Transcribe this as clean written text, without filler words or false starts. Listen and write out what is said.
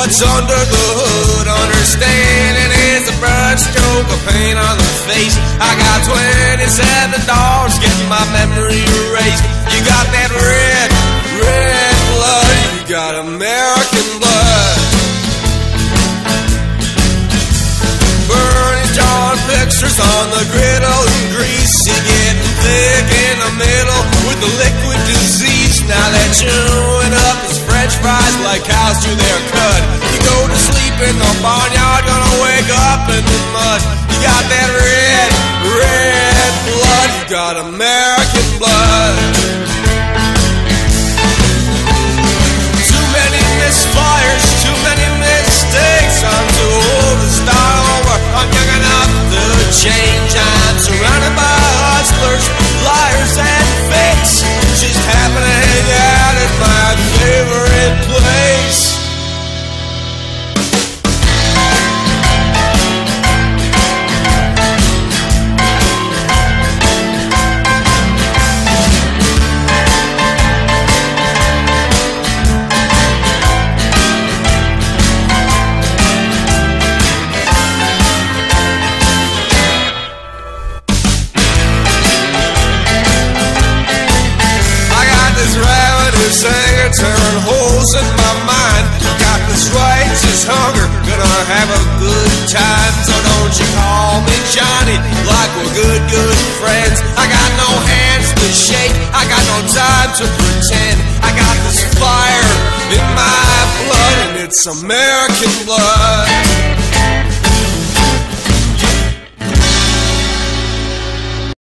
what's under the hood. Understanding is the brush stroke of paint on the face. I got $27 getting my memory erased. You got that red, red blood. You got American blood. Bernie's drawing pictures on the griddle and greasy, getting thick in the middle with the liquid disease. Now that chewing up his French fries like cows do their cud. You go to sleep in the barnyard, gonna wake up in the mud. You got that red, red blood. You got American blood. Too many misfires, too many mistakes. I'm too old to start over, I'm young enough to change. I'm surrounded by hustlers, liars and fakes. Just happen to hang out at my favorite place. Singer tearing holes in my mind. Got this righteous hunger, gonna have a good time. So don't you call me Johnny, like we're good, good friends. I got no hands to shake, I got no time to pretend. I got this fire in my blood, and it's American blood.